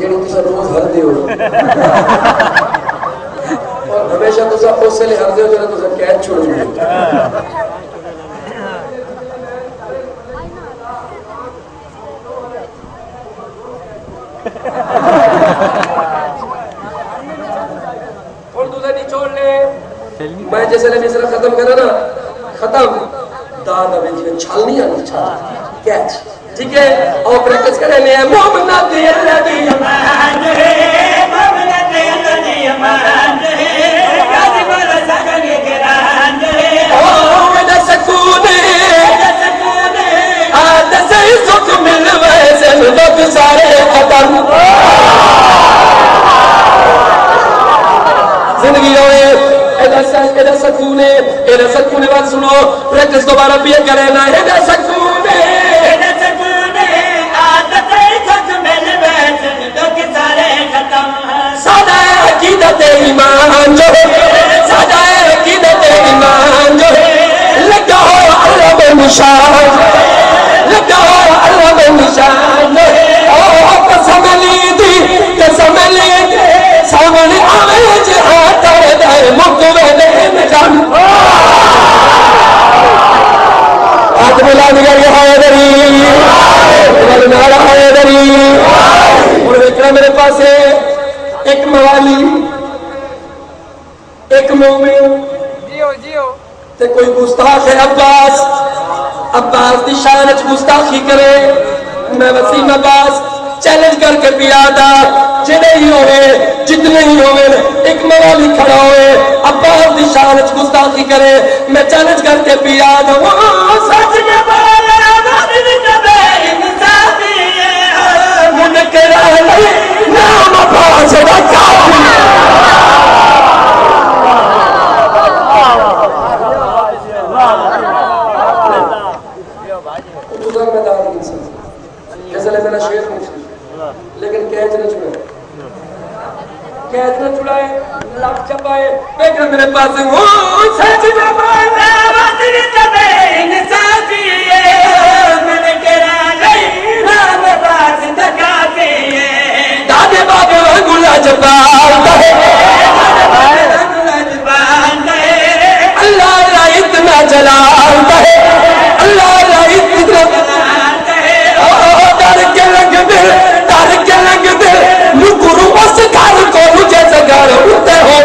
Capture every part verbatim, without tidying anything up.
जी रोज हरदे हो और हमेशा तुम उस वे हरदे हो जो तुम कैद छोड़ दो। मैं जैसे मिसरा खत्म करा ना खत्म दादा में जीवन छाल नहीं आनी छाल कैच ठीक है और प्रैक्टिस करें मैं मोमना दे लगी अमान है मोमना दे लगी अमान है गाजी वाला सगने के रान है ओ मेरा सुकून मेरा सुकून आज से सुख मिलवे से लोग सारे खत्म जिंदगी होए एदा सकून है एदा सकून है बात सुनो प्रैक्टिस दोबारा भी करें ना एदा सकून है एदा सकून है आदत सच मिल बैठ तो के सारे खत्म सादा अकीदत ईमान जो सादा अकीदत ईमान जो लगा हो अल्लाह में निशान लगा हो अल्लाह में निशान ओ कसम ली दी कसम ली दे सामने आवे जहां तेरे दर मुकवे दे जान हाथ मिला निकल के हैदरी तुम्हारे नारा हैदरी और देखना मेरे पास है एक मवाली एक मोमिन जियो जियो ते कोई गुस्ताख है अब्बास अब्बास की शान च गुस्ताखी करे मैं वसीम अब्बास चैलेंज करके पिया था जितने ही होवे जितने ही होवे एक मवाली खड़ा होए अब्बास की शान च गुस्ताखी करे मैं चैलेंज करके पिया था सच में बोला वादिन कबे इंसाफी है मुनकरा नहीं नाम अब्बास दा काफी उधर में दाद इंसान जैसे मेरा शेर लेकिन कैच न छुड़ाए कैच न छुड़ाए लक चपाए देखा मेरे पास हो सच में बोला वादिन कबे इंसाफी है मैंने करा नहीं नाम अब्बास दा काफी है दादे बाबे गुला जबाल है गुला जबाल है अल्लाह ला इतना जलाल है अल्लाह ला इतना जलाल है ओ डर के लग दे डर के लग दे मुकुरु बस घर को मुझे जगह उठते हो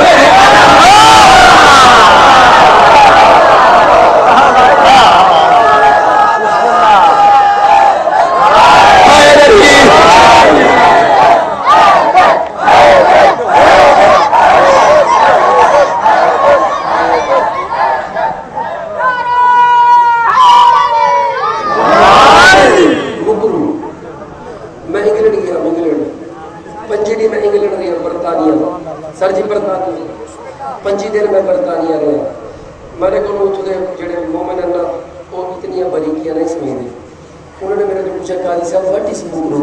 पंजी दिन मैं बरतानिया रहा मेरे को उत्थे जो मोमिन वो इतनी बारीकियां नहीं समझते उन्होंने मेरे को पूछा काजी साहब व्हाट इज मुकरू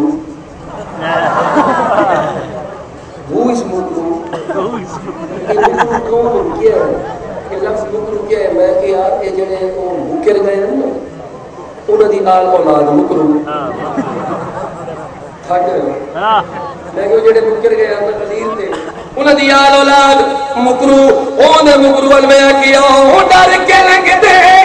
हु इज मुकरू कौन क्या है ये लफ्ज मुकरू क्या है मैं कि यार ये जेडे वो मुकर गए हैं ना उन्हां दी आल औलाद मुकरू थक मैं कि जेडे मुकर गए हैं वजीर थे उन्हां दी आल औलाद मुकरू ओने मुकरू वल मैं किया ओ डर के लंघदे